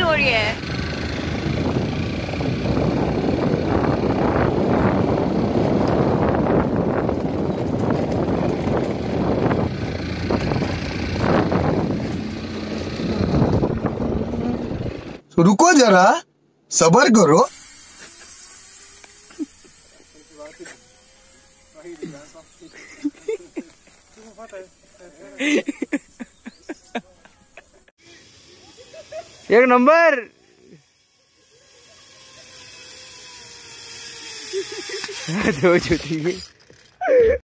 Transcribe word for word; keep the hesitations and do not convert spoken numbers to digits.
हो रही है। रुको जरा, सबर करो। एक नंबर। दो छुट्टी